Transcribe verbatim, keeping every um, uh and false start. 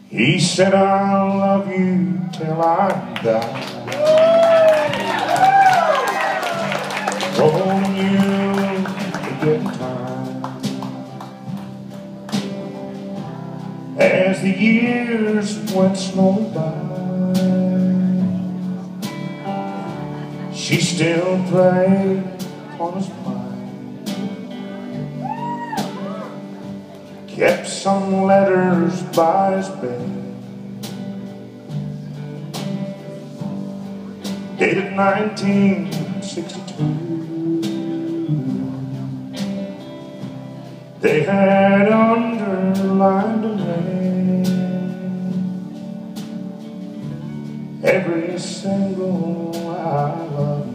He said, I'll love you till I die, holding you to get time. As the years went slowly by, she still preyed on his mind, kept some letters by his bed, dated nineteen sixty-two. They had underlined in red every single I love